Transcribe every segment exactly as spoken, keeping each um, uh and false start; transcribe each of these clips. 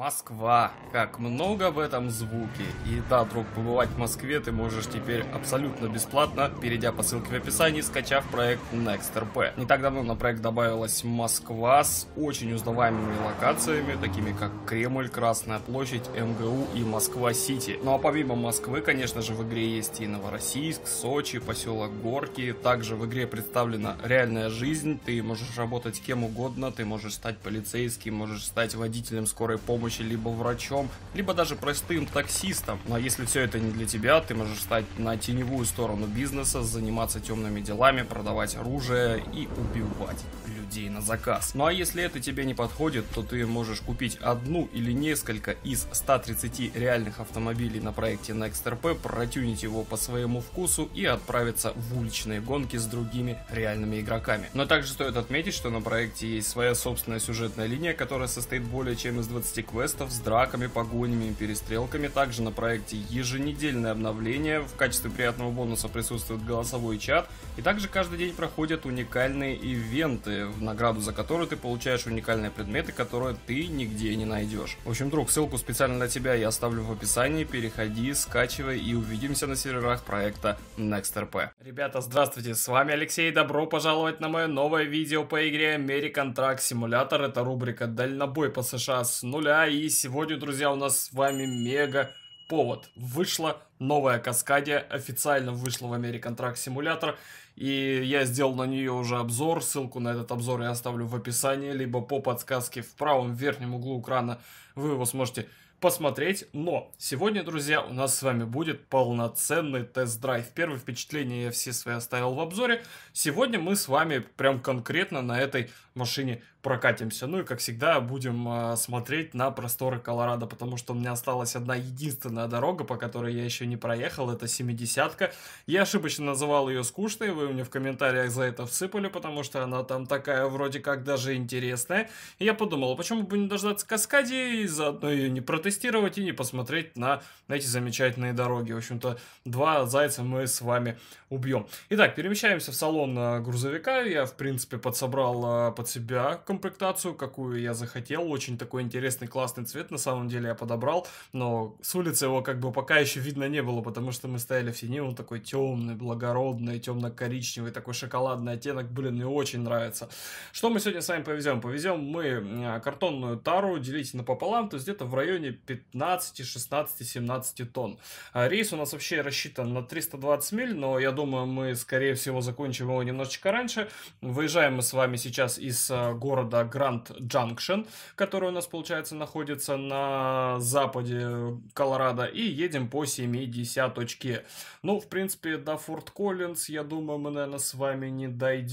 Москва. Как много в этом звуке. И да, друг, побывать в Москве ты можешь теперь абсолютно бесплатно, перейдя по ссылке в описании, скачав проект NextRP. Не так давно на проект добавилась Москва с очень узнаваемыми локациями, такими как Кремль, Красная площадь, МГУ и Москва-Сити. Ну а помимо Москвы, конечно же, в игре есть и Новороссийск, Сочи, поселок Горки. Также в игре представлена реальная жизнь. Ты можешь работать кем угодно, ты можешь стать полицейским, можешь стать водителем скорой помощи, либо врачом, либо даже простым таксистом. Но если все это не для тебя, ты можешь стать на теневую сторону бизнеса, заниматься темными делами, продавать оружие и убивать людей на заказ. Ну а если это тебе не подходит, то ты можешь купить одну или несколько из ста тридцати реальных автомобилей на проекте NextRP, протюнить его по своему вкусу и отправиться в уличные гонки с другими реальными игроками. Но также стоит отметить, что на проекте есть своя собственная сюжетная линия, которая состоит более чем из двадцати квестов с драками, погонями и перестрелками. Также на проекте еженедельное обновление. В качестве приятного бонуса присутствует голосовой чат. И также каждый день проходят уникальные ивенты, в награду за которые ты получаешь уникальные предметы, которые ты нигде не найдешь. В общем, друг, ссылку специально для тебя я оставлю в описании. Переходи, скачивай и увидимся на серверах проекта NextRP. Ребята, здравствуйте, с вами Алексей. Добро пожаловать на мое новое видео по игре American Truck Simulator. Это рубрика «Дальнобой по США с нуля». И сегодня, друзья, у нас с вами мега повод. Вышла новая Каскадия, официально вышла в American Truck Simulator. И я сделал на нее уже обзор. Ссылку на этот обзор я оставлю в описании, либо по подсказке в правом верхнем углу экрана вы его сможете посмотреть. Но сегодня, друзья, у нас с вами будет полноценный тест-драйв. Первые впечатления я все свои оставил в обзоре. Сегодня мы с вами прям конкретно на этой машине прокатимся. Ну и, как всегда, будем э, смотреть на просторы Колорадо, потому что у меня осталась одна единственная дорога, по которой я еще не проехал. Это семидесятка. Я ошибочно называл ее скучной. Вы мне в комментариях за это всыпали, потому что она там такая вроде как даже интересная. И я подумал, почему бы не дождаться Каскадии и заодно ее не протестировать и не посмотреть на эти замечательные дороги. В общем-то, два зайца мы с вами убьем. Итак, перемещаемся в салон грузовика. Я, в принципе, подсобрал под себя комплектацию, какую я захотел. Очень такой интересный, классный цвет на самом деле я подобрал, но с улицы его как бы пока еще видно не было, потому что мы стояли в тени. Он такой темный, благородный, темно-коричневый, такой шоколадный оттенок. Блин, мне очень нравится. Что мы сегодня с вами повезем? Повезем мы картонную тару, делите напополам, то есть где-то в районе пятнадцати, шестнадцати, семнадцати тонн. Рейс у нас вообще рассчитан на триста двадцать миль, но я думаю, мы скорее всего закончим его немножечко раньше. Выезжаем мы с вами сейчас из города Гранд Джанкшн, который у нас, получается, находится на западе Колорадо, и едем по семидесяточке. Ну, в принципе, до Форт Коллинз, я думаю, мы, наверное, с вами не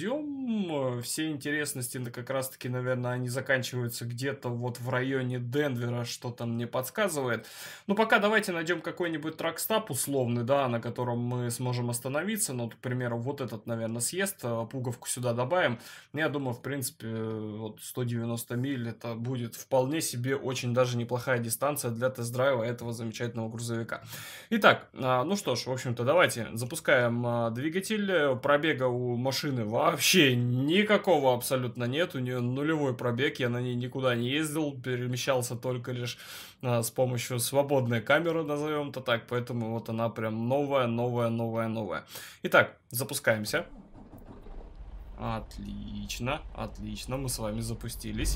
дойдем. Все интересности, как раз-таки, наверное, они заканчиваются где-то вот в районе Денвера, что-то мне подсказывает. Ну, пока давайте найдем какой-нибудь тракстап условный, да, на котором мы сможем остановиться. Ну, к примеру, вот этот, наверное, съезд, пуговку сюда добавим. Я думаю, в принципе, вот сто девяносто миль это будет вполне себе очень даже неплохая дистанция для тест-драйва этого замечательного грузовика. Итак, ну что ж, в общем-то, давайте запускаем двигатель. Пробега у машины вообще никакого абсолютно нет. У нее нулевой пробег, я на ней никуда не ездил, перемещался только лишь с помощью свободной камеры, назовем это так. Поэтому вот она прям новая, новая, новая, новая. Итак, запускаемся. Отлично, отлично, мы с вами запустились.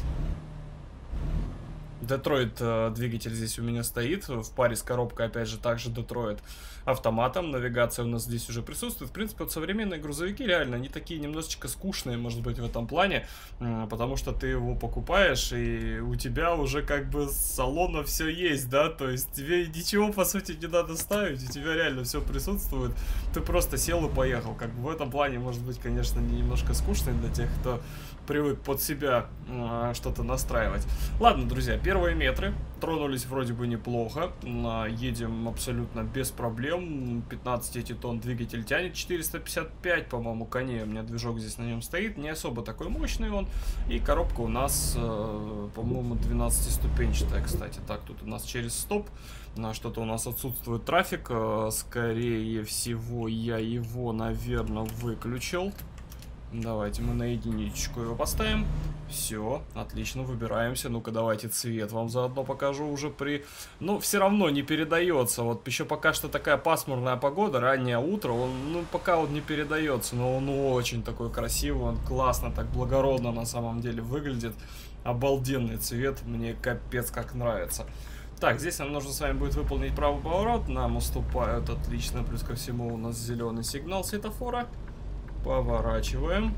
Детройт э, двигатель здесь у меня стоит, в паре с коробкой, опять же, также Детройт автоматом. Навигация у нас здесь уже присутствует. В принципе, вот современные грузовики реально, они такие немножечко скучные, может быть, в этом плане, э, потому что ты его покупаешь, и у тебя уже как бы с салона все есть, да, то есть тебе ничего, по сути, не надо ставить, у тебя реально все присутствует, ты просто сел и поехал. Как бы в этом плане, может быть, конечно, немножко скучный для тех, кто привык под себя э, что-то настраивать. Ладно, друзья, первые метры тронулись вроде бы неплохо. Э, едем абсолютно без проблем. пятнадцать эти тонн двигатель тянет, четыреста пятьдесят пять, по-моему, коней. У меня движок здесь на нем стоит. Не особо такой мощный он. И коробка у нас, э, по-моему, двенадцатиступенчатая, кстати. Так, тут у нас через стоп. Что-то у нас отсутствует трафик. Э, скорее всего, я его, наверное, выключил. Давайте мы на единичку его поставим. Все, отлично, выбираемся. Ну-ка, давайте цвет вам заодно покажу уже при... Ну, все равно не передается. Вот еще пока что такая пасмурная погода, раннее утро. Он, ну, пока он не передается, но он очень такой красивый. Он классно, так благородно на самом деле выглядит. Обалденный цвет, мне капец как нравится. Так, здесь нам нужно с вами будет выполнить правый поворот. Нам уступают, отлично. Плюс ко всему у нас зеленый сигнал светофора. Поворачиваем.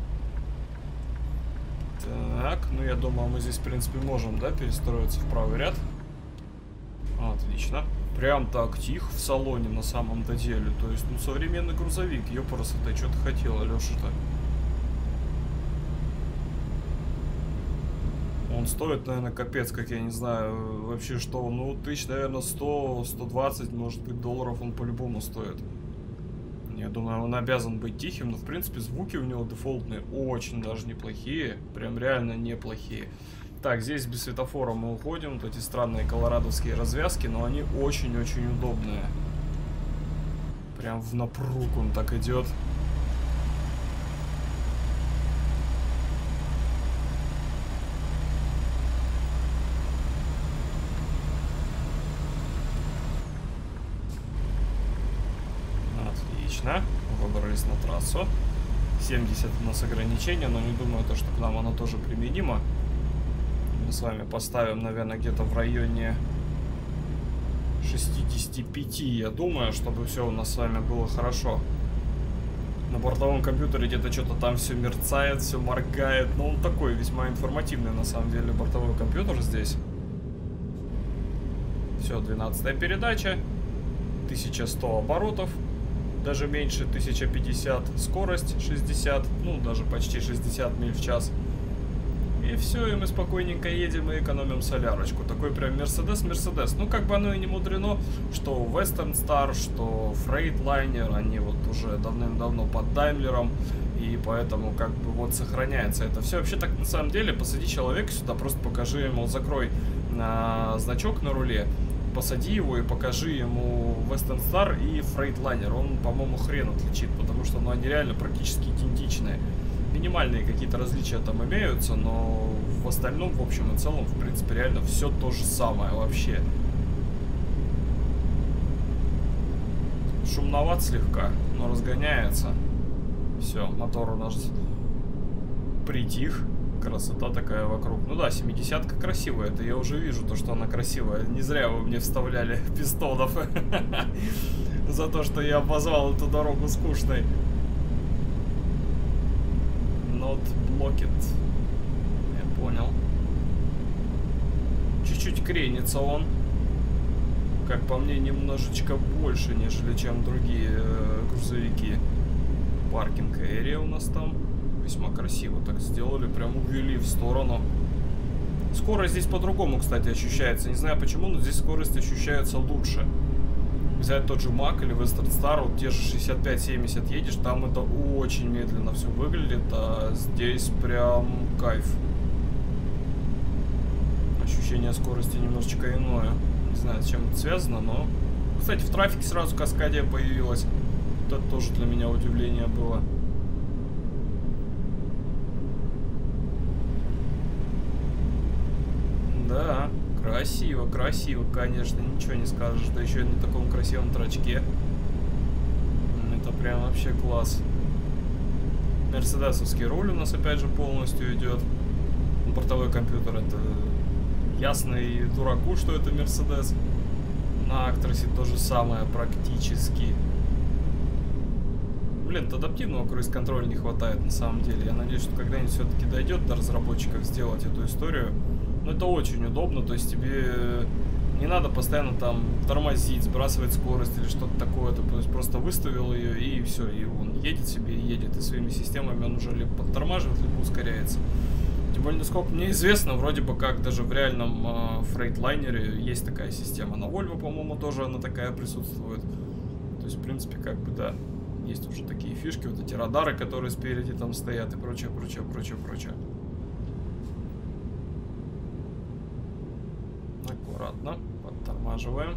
Так, ну я думаю, мы здесь, в принципе, можем, да, перестроиться в правый ряд. Отлично. Прям так тихо в салоне на самом-то деле. То есть, ну, современный грузовик. Ёпарасы, ты что-то хотела, Леша-то? Он стоит, наверное, капец, как я не знаю вообще что. Ну, тысяч, наверное, сто, сто двадцать, может быть, долларов он по-любому стоит. Я думаю, он обязан быть тихим, но, в принципе, звуки у него дефолтные очень даже неплохие. Прям реально неплохие. Так, здесь без светофора мы уходим. Вот эти странные колорадовские развязки, но они очень-очень удобные. Прям в напруг он так идет. Выбрались на трассу. семьдесят у нас ограничения, но не думаю, то, что к нам оно тоже применимо. Мы с вами поставим, наверное, где-то в районе шестидесяти пяти, я думаю, чтобы все у нас с вами было хорошо. На бортовом компьютере где-то что-то там все мерцает, все моргает. Но он такой весьма информативный, на самом деле, бортовой компьютер здесь. Все, двенадцатая передача. тысяча сто оборотов. Даже меньше, тысяча пятьдесят, скорость шестьдесят, ну даже почти шестьдесят миль в час. И все, и мы спокойненько едем и экономим солярочку. Такой прям Мерседес-Мерседес. Ну как бы оно и не мудрено, что Western Star, что Freightliner, они вот уже давным-давно под Даймлером. И поэтому как бы вот сохраняется это все. Вообще так на самом деле, посади человека сюда, просто покажи ему, закрой а, значок на руле. Посади его и покажи ему Western Star и Freightliner. Он, по-моему, хрен отличит, потому что ну, они реально практически идентичные. Минимальные какие-то различия там имеются, но в остальном, в общем и целом, в принципе, реально все то же самое вообще. Шумноват слегка, но разгоняется. Все, мотор у нас притих. Красота такая вокруг. Ну да, семидесятка красивая. Это я уже вижу, то, что она красивая. Не зря вы мне вставляли пистонов за то, что я обозвал эту дорогу скучной. Not blocked. Я понял. Чуть-чуть кренится он. Как по мне, немножечко больше, нежели чем другие э, грузовики. Паркинг area у нас там. Весьма красиво так сделали, прям увели в сторону. Скорость здесь по-другому, кстати, ощущается. Не знаю почему, но здесь скорость ощущается лучше. Взять тот же Мак или Western Star, вот те же шестьдесят пять семьдесят едешь, там это очень медленно все выглядит, а здесь прям кайф. Ощущение скорости немножечко иное. Не знаю, с чем это связано, но... Кстати, в трафике сразу Каскадия появилась. Это тоже для меня удивление было. Да, красиво, красиво, конечно, ничего не скажешь. Да еще и на таком красивом трачке. Это прям вообще класс. Мерседесовский руль у нас опять же полностью идет. Бортовой компьютер, это ясно и дураку, что это Мерседес. На Актросе то же самое практически. Блин, адаптивного круиз-контроля не хватает на самом деле. Я надеюсь, что когда-нибудь все-таки дойдет до разработчиков сделать эту историю. Но это очень удобно, то есть тебе не надо постоянно там тормозить, сбрасывать скорость или что-то такое. Ты просто выставил ее и все, и он едет себе и едет. И своими системами он уже либо подтормаживает, либо ускоряется. Тем более, насколько мне известно, вроде бы как даже в реальном э, фрейтлайнере есть такая система. На Volvo, по-моему, тоже она такая присутствует. То есть, в принципе, как бы, да, есть уже такие фишки, вот эти радары, которые спереди там стоят и прочее, прочее, прочее, прочее. Аккуратно, подтормаживаем.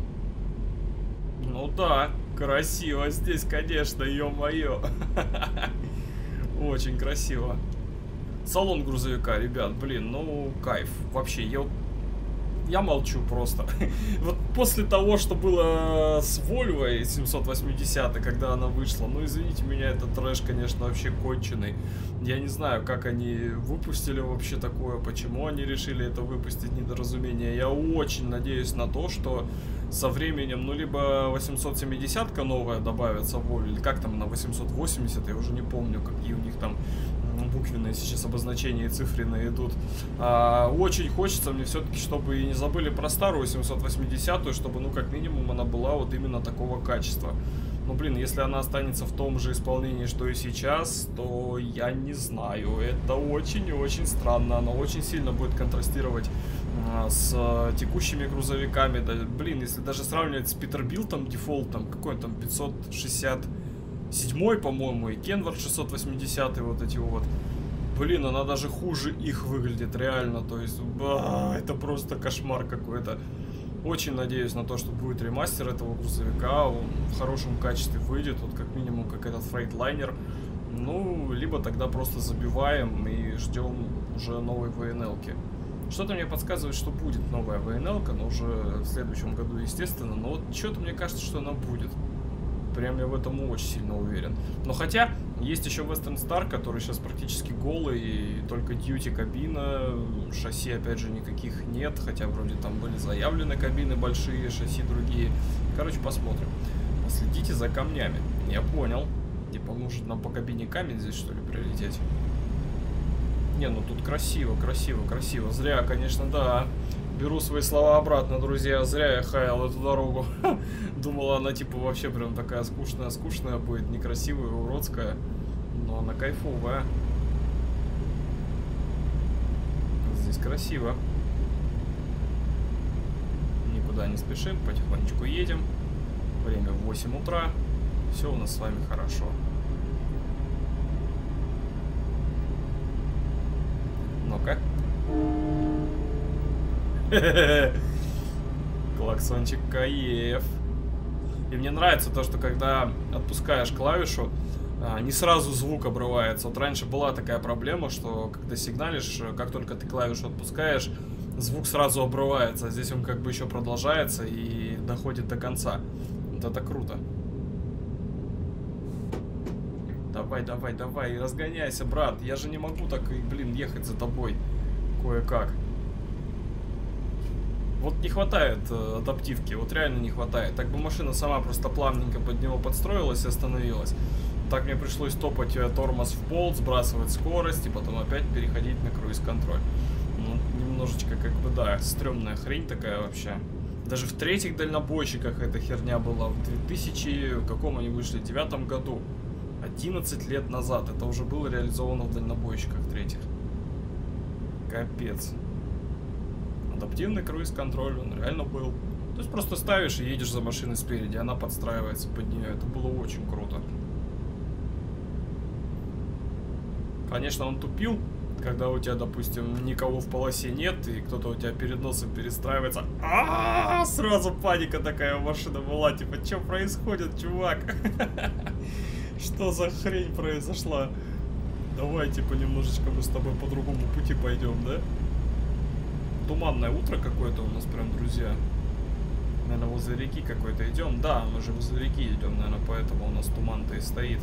Ну да, красиво здесь, конечно, ё-моё. Очень красиво. Салон грузовика, ребят, блин, ну кайф. Вообще, я Я молчу просто. Вот после того, что было с Volvo семьсот восемьдесят, когда она вышла, ну извините меня, это трэш, конечно, вообще конченый. Я не знаю, как они выпустили вообще такое, почему они решили это выпустить, недоразумение. Я очень надеюсь на то, что со временем, ну либо восемьсот семидесятка новая добавится в Volvo, или как там на восемьсот восемьдесят, я уже не помню, какие у них там буквенные сейчас обозначения и цифры идут. А, очень хочется мне все-таки, чтобы и не забыли про старую семьсот восьмидесятую, чтобы, ну, как минимум, она была вот именно такого качества. Ну, блин, если она останется в том же исполнении, что и сейчас, то я не знаю. Это очень и очень странно. Она очень сильно будет контрастировать а, с а, текущими грузовиками. Да, блин, если даже сравнивать с Peterbilt'ом дефолтом, какой он там, пятьсот шестьдесят седьмой, по-моему, и Kenworth шестьсот восьмидесят, вот эти вот. Блин, она даже хуже их выглядит, реально. То есть, ба, это просто кошмар какой-то. Очень надеюсь на то, что будет ремастер этого грузовика. Он в хорошем качестве выйдет, вот как минимум, как этот Freightliner. Ну, либо тогда просто забиваем и ждем уже новой ви эн эл-ки. Что-то мне подсказывает, что будет новая ви эн эл-ка, но уже в следующем году, естественно. Но вот что-то мне кажется, что она будет. Прям я в этом очень сильно уверен. Но хотя, есть еще Western Star, который сейчас практически голый, и только duty кабина, шасси опять же никаких нет, хотя вроде там были заявлены кабины большие, шасси другие. Короче, посмотрим. Следите за камнями. Я понял. Типа, может нам по кабине камень здесь, что ли, прилететь? Не, ну тут красиво, красиво, красиво. Зря, конечно, да. Беру свои слова обратно, друзья. Зря я хаял эту дорогу. Думала, она типа вообще прям такая скучная-скучная будет, некрасивая, уродская. Но она кайфовая. Здесь красиво. Никуда не спешим, потихонечку едем. Время восемь утра. Все у нас с вами хорошо. Ну-ка. Клаксончик кайф. И мне нравится то, что когда отпускаешь клавишу, не сразу звук обрывается. Вот раньше была такая проблема, что когда сигналишь, как только ты клавишу отпускаешь, звук сразу обрывается. А здесь он как бы еще продолжается и доходит до конца. Вот это круто. Давай, давай, давай, разгоняйся, брат. Я же не могу так, блин, ехать за тобой кое-как. Вот не хватает э, адаптивки, вот реально не хватает. Так бы машина сама просто плавненько под него подстроилась и остановилась. Так мне пришлось топать э, тормоз в пол, сбрасывать скорость и потом опять переходить на круиз-контроль. Ну, немножечко как бы, да, стрёмная хрень такая вообще. Даже в третьих дальнобойщиках эта херня была. В две тысячи, в каком они вышли, девятом году. одиннадцать лет назад. Это уже было реализовано в дальнобойщиках третьих. Капец. Адаптивный круиз-контроль, он реально был. То есть просто ставишь и едешь за машиной спереди, она подстраивается под нее. Это было очень круто. Конечно, он тупил, когда у тебя, допустим, никого в полосе нет, и кто-то у тебя перед носом перестраивается. А-а-а! Сразу паника такая у машины была. Типа, что происходит, чувак? Что за хрень произошла? Давай, типа, немножечко мы с тобой по другому пути пойдем, да? Туманное утро какое-то у нас прям, друзья. Наверное, возле реки какой-то идем. Да, мы же возле реки идем, наверное, поэтому у нас туман-то и стоит.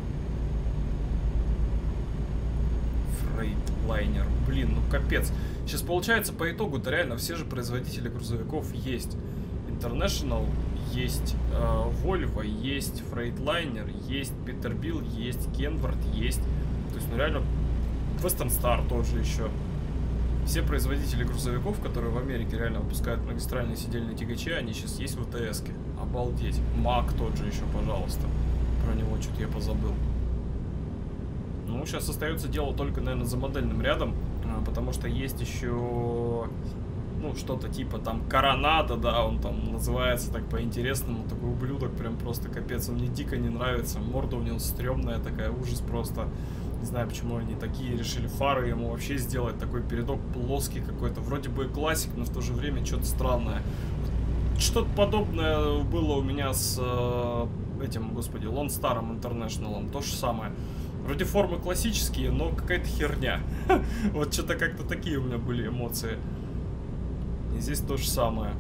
Freightliner. Блин, ну капец. Сейчас получается по итогу-то реально все же производители грузовиков есть. International есть, э, Volvo есть, Freightliner есть, Peterbilt есть, Kenworth есть. То есть, ну реально, Western Star тоже еще. Все производители грузовиков, которые в Америке реально выпускают магистральные сидельные тягачи, они сейчас есть в вэ тэ эске. Обалдеть. Мак тот же еще, пожалуйста. Про него что-то я позабыл. Ну, сейчас остается дело только, наверное, за модельным рядом, потому что есть еще, ну, что-то типа там Коронада, да, он там называется так по-интересному, такой ублюдок, прям просто капец, он мне дико не нравится, морда у него стрёмная такая, ужас просто. Не знаю, почему они такие решили фары ему вообще сделать, такой передок плоский какой-то, вроде бы классик, но в то же время что-то странное. Что-то подобное было у меня с э, этим, господи, Lone Star International, то же самое. Вроде формы классические, но какая-то херня. Вот что-то как-то такие у меня были эмоции. И здесь то же самое.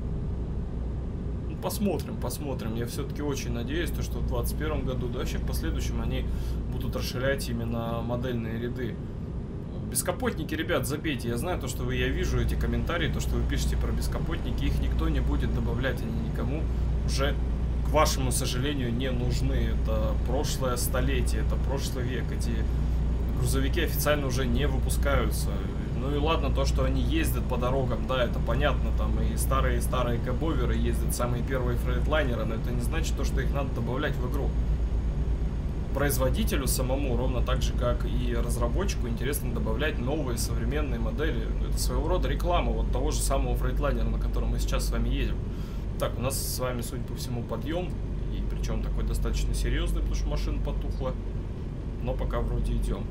Ну, посмотрим, посмотрим. Я все-таки очень надеюсь, то, что в двадцать первом году, да вообще в последующем они будут расширять именно модельные ряды. Бескапотники, ребят, забейте. Я знаю то, что вы, я вижу эти комментарии, то, что вы пишете про бескапотники. Их никто не будет добавлять, они никому уже, к вашему сожалению, не нужны. Это прошлое столетие, это прошлый век. Эти грузовики официально уже не выпускаются. Ну и ладно, то, что они ездят по дорогам, да, это понятно. Там и старые-старые кэбоверы ездят, самые первые фрейтлайнеры, но это не значит то, что их надо добавлять в игру. Производителю самому, ровно так же, как и разработчику, интересно добавлять новые современные модели. Это своего рода реклама вот того же самого фрейтлайнера, на котором мы сейчас с вами едем. Так, у нас с вами, судя по всему, подъем. И причем такой достаточно серьезный, потому что машина потухла. Но пока вроде идем.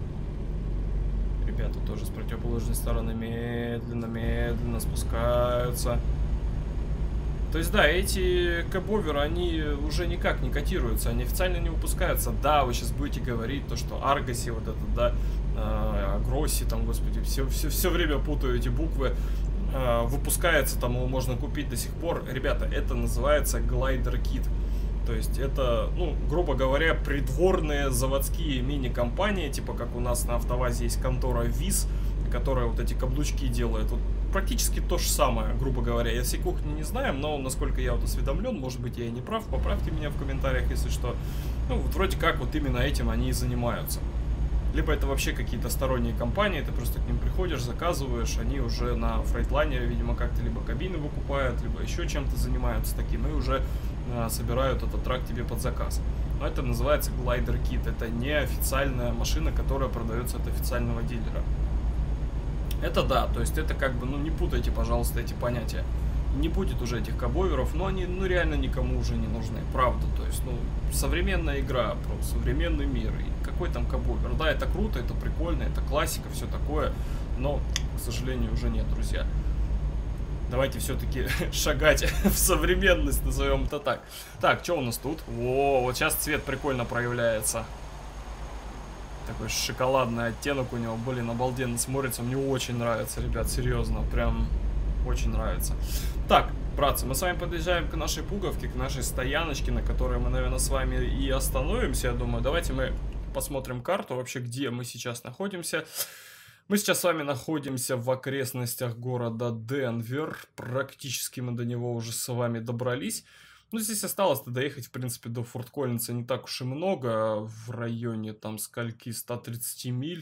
Ребята тоже с противоположной стороны медленно-медленно спускаются. То есть, да, эти кэбоверы, они уже никак не котируются, они официально не выпускаются. Да, вы сейчас будете говорить то, что Аргоси, вот это, да, э, Гросси, там, господи, все, все, все время путаю эти буквы, э, выпускается, там его можно купить до сих пор. Ребята, это называется Glider Kit. То есть это, ну, грубо говоря, придворные заводские мини-компании, типа как у нас на АвтоВАЗе есть контора ВИЗ, которая вот эти каблучки делает. Вот практически то же самое, грубо говоря. Я всей кухни не знаю, но насколько я вот осведомлен, может быть, я и не прав, поправьте меня в комментариях, если что. Ну, вот вроде как вот именно этим они и занимаются. Либо это вообще какие-то сторонние компании, ты просто к ним приходишь, заказываешь, они уже на фрейтлайнере, видимо, как-то либо кабины выкупают, либо еще чем-то занимаются таким, и уже а, собирают этот трак тебе под заказ. Но это называется Glider Kit, это не официальная машина, которая продается от официального дилера. Это да, то есть это как бы, ну не путайте, пожалуйста, эти понятия. Не будет уже этих кэбоверов, но они, ну реально никому уже не нужны, правда. То есть, ну, современная игра, про современный мир, и какой там кэбовер. Да, это круто, это прикольно, это классика, все такое, но, к сожалению, уже нет, друзья. Давайте все-таки шагать в современность, назовем это так. Так, что у нас тут? О, вот сейчас цвет прикольно проявляется. Такой шоколадный оттенок у него, блин, обалденно смотрится. Мне очень нравится, ребят, серьезно, прям очень нравится. Так, братцы, мы с вами подъезжаем к нашей пуговке, к нашей стояночке, на которой мы, наверное, с вами и остановимся, я думаю. Давайте мы посмотрим карту, вообще, где мы сейчас находимся. Мы сейчас с вами находимся в окрестностях города Денвер. Практически мы до него уже с вами добрались. Ну, здесь осталось-то доехать, в принципе, до Форт Коллинса не так уж и много. В районе, там, скольки, ста тридцати миль.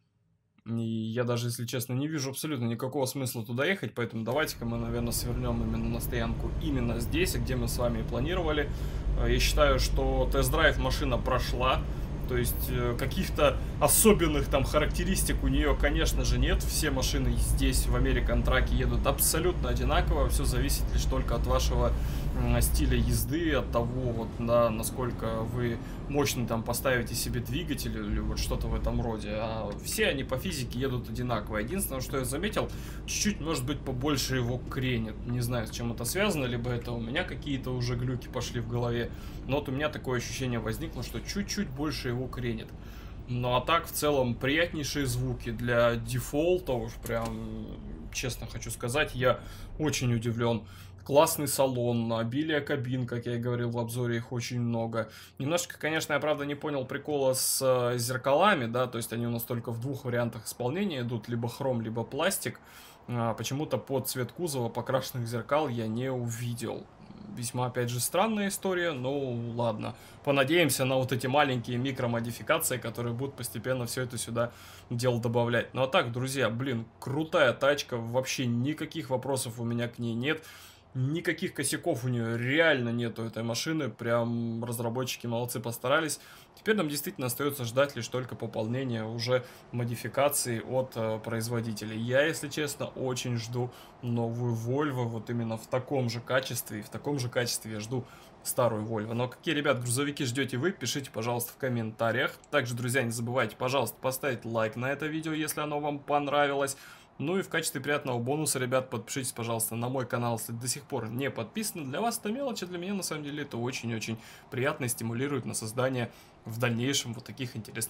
И я даже, если честно, не вижу абсолютно никакого смысла туда ехать. Поэтому давайте-ка мы, наверное, свернем именно на стоянку именно здесь, где мы с вами и планировали. Я считаю, что тест-драйв машина прошла. То есть каких-то особенных там характеристик у нее, конечно же, нет. Все машины здесь, в American Truck, едут абсолютно одинаково. Все зависит лишь только от вашего стиля езды, от того, вот, да, насколько вы мощно там поставите себе двигатель или вот что-то в этом роде. А все они по физике едут одинаково. Единственное, что я заметил, чуть-чуть, может быть, побольше его кренит. Не знаю, с чем это связано, либо это у меня какие-то уже глюки пошли в голове. Но вот у меня такое ощущение возникло, что чуть-чуть больше его кренит. Ну а так, в целом, приятнейшие звуки для дефолта, уж прям, честно хочу сказать, я очень удивлен. Классный салон, обилие кабин, как я и говорил в обзоре, их очень много. Немножко, конечно, я, правда, не понял прикола с э, зеркалами, да, то есть они у нас только в двух вариантах исполнения идут, либо хром, либо пластик. А, почему-то под цвет кузова покрашенных зеркал я не увидел. Весьма, опять же, странная история, но ладно. Понадеемся на вот эти маленькие микромодификации, которые будут постепенно все это сюда дело добавлять. Ну а так, друзья, блин, крутая тачка, вообще никаких вопросов у меня к ней нет. Никаких косяков у нее реально нету, этой машины. Прям разработчики молодцы, постарались. Теперь нам действительно остается ждать лишь только пополнения уже модификаций от э, производителей. Я, если честно, очень жду новую Volvo. Вот именно в таком же качестве. И в таком же качестве я жду старую Volvo. Но какие, ребят, грузовики ждете вы? Пишите, пожалуйста, в комментариях. Также, друзья, не забывайте, пожалуйста, поставить лайк на это видео, если оно вам понравилось. Ну и в качестве приятного бонуса, ребят, подпишитесь, пожалуйста, на мой канал, если до сих пор не подписаны. Для вас это мелочь, а для меня, на самом деле, это очень-очень приятно и стимулирует на создание в дальнейшем вот таких интересных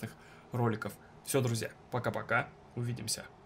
роликов. Все, друзья, пока-пока, увидимся.